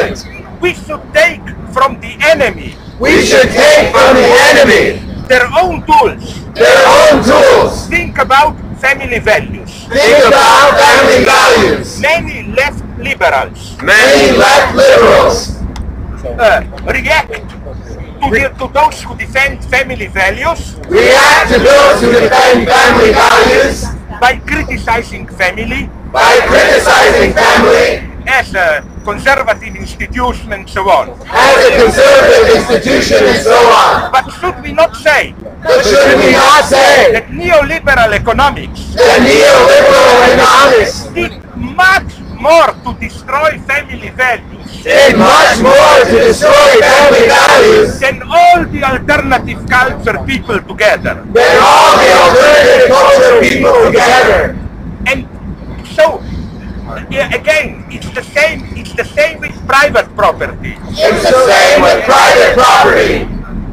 government. We should take from the enemy We should take from the enemy their own tools. their own tools. Think about family values. Think about family values. Many left liberals Many left liberals react to those who defend family values react to those who defend family values by criticizing family by criticizing family as a conservative institution and so on. as a conservative institution and so on. But should we not say But should we not say that neoliberal economics that neoliberal economics did much more to destroy family values did much more to destroy family values than all the alternative culture people together? than all the alternative culture people together? And so, again, it's the same with private property. It's the same with private property.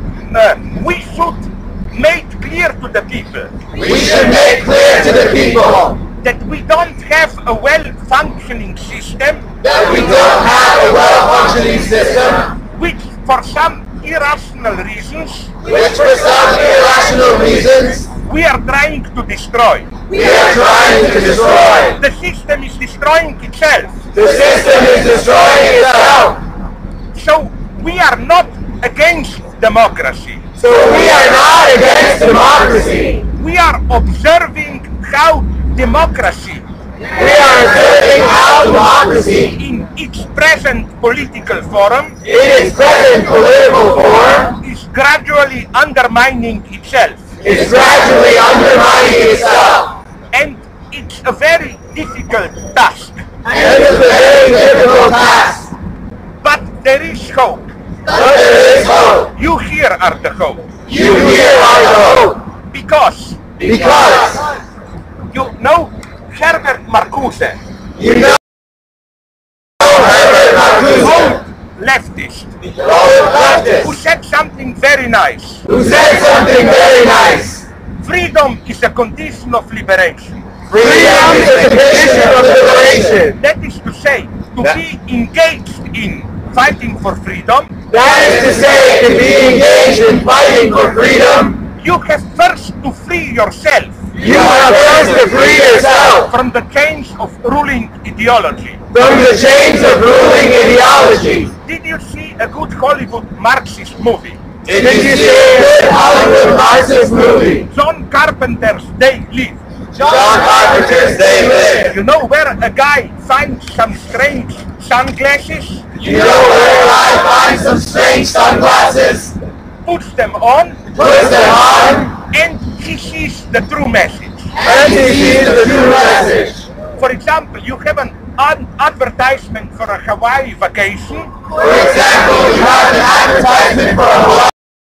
We should make clear to the people We should make clear to the people that we don't have a well-functioning system that we don't have a well-functioning system which, for some irrational reasons, which for some irrational reasons we are trying to destroy. we are trying to destroy. The system is destroying itself. The system is destroying itself. So we are not against democracy. So we are not against democracy. We are observing how democracy We are observing how democracy in its present political form in its present political form is gradually undermining itself. is gradually undermining itself. And it's a very difficult task. And it is a very difficult task. But there is hope. But there is hope. You here are the hope. You here are the hope. Because Because you know Herbert Marcuse, you know Herbert Marcuse, leftist, the old who leftist, said something very nice. who said something very nice. Freedom is a condition of liberation. Freedom is a condition of liberation. That is to say, to be engaged in fighting for freedom, That is to say, to be engaged in fighting for freedom, you have first to free yourself you have first to free yourself from the chains of ruling ideology. from the chains of ruling ideology. Did you see a good Hollywood Marxist movie? Did you see a good Hollywood Marxist movie? John Carpenter's They Live. John Carpenter's They Live. You know where a guy finds some strange sunglasses, You know where I find some strange sunglasses, puts them on, puts them on, and he sees the true message. and he sees the true message. For example, you have an advertisement for a Hawaii vacation, For example, you have an advertisement for a Hawaii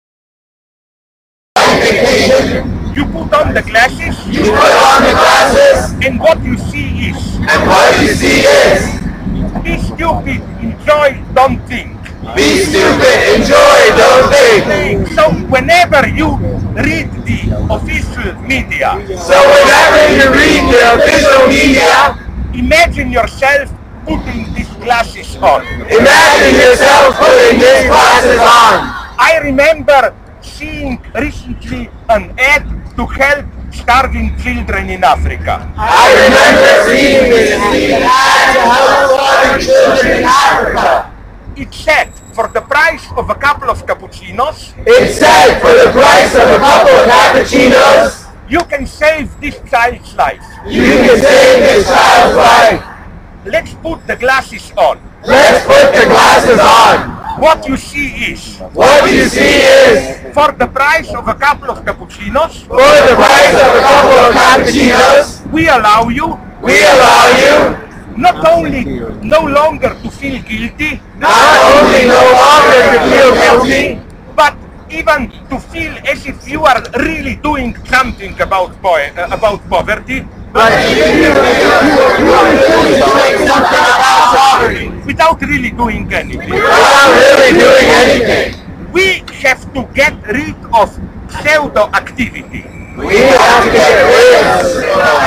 vacation. you put on the glasses, You put on the glasses, and what you see is, and what you see is, be stupid, enjoy, don't think. be stupid, enjoy, don't think. So whenever you read the official media, So whenever you read the official media, imagine yourself putting these glasses on. imagine yourself putting these glasses on. I remember seeing recently an ad to help starving children in Africa. I remember seeing this ad to help starving children in Africa. It said, for the price of a couple of cappuccinos, It said for the price of a couple of cappuccinos, you can save this child's life. you can save this child's life. Let's put the glasses on. Let's put the glasses on. What you see is, What you see is, for the price of a couple of cappuccinos, for the price of a couple of cappuccinos, we allow you we allow you not only no longer to feel guilty, not only no longer to feel guilty, but even to feel as if you are really doing something about poverty, but even if you are really doing something about poverty, without really doing anything. without really doing anything. We have to get rid of pseudo-activity. We have to get rid of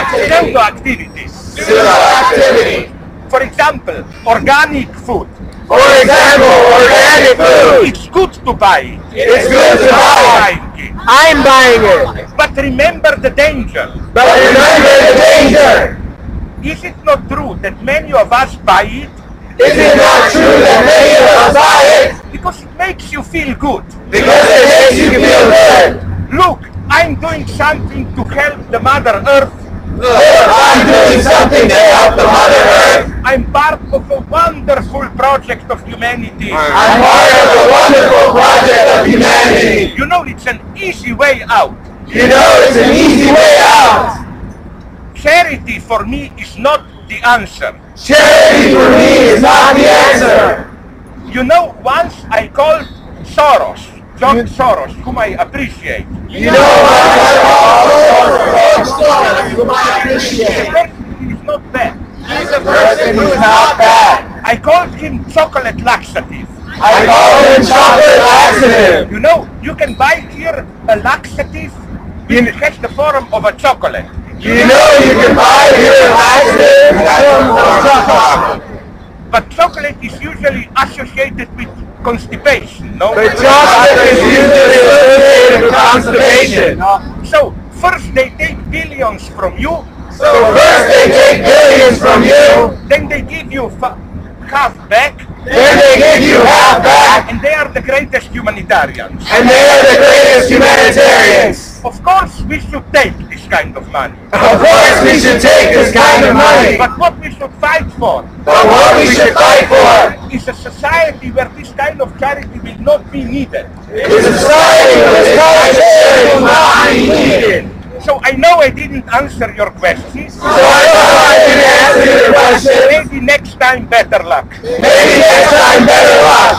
Pseudo-activities. pseudo-activity. For example, organic food. For example, organic food. It's good to buy it. It's good to buy it. Buying it. I'm buying it. But remember the danger. But remember the danger. Is it not true that many of us buy it Is it not true that many of us buy it because it makes you feel good? because it makes you feel good? Look, I'm doing something to help the Mother Earth. Look, I'm doing something to help the Mother Earth. I'm part of a wonderful project of humanity. I'm part of the wonderful project of humanity. You know, it's an easy way out. You know, it's an easy way out. Charity for me is not the answer. Charity for me is not the answer. You know, once I called Soros, George Soros, whom I appreciate. You know whom I appreciate. He's not bad. He's a person who's not bad. I called him chocolate laxative. I call him chocolate laxative. You know, you can buy here a laxative which has the form of a chocolate. You know you can buy here a laxative from chocolate. But chocolate is usually associated with constipation, no? The chocolate is usually associated with constipation. So, first they take billions from you, So first they take billions from you, then they give you half back, then they give you half back, and they are the greatest humanitarians. and they are the greatest humanitarians. Of course, we should take this kind of money. Of course we should take this kind of money, But what we should fight for but what we should fight for is a society where this kind of charity will not be needed. is a society where this kind of charity will not be needed. So I know I didn't answer your question. So I thought I could answer your question. Maybe next time better luck. Maybe next time better luck.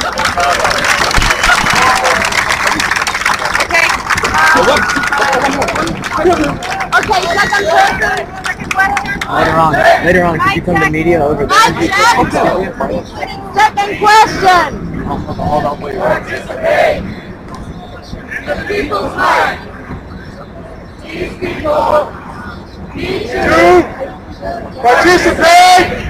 Okay, second question. Later on, could you come to media over there? Second question. Hold on, wait. The people's mind. These people need to participate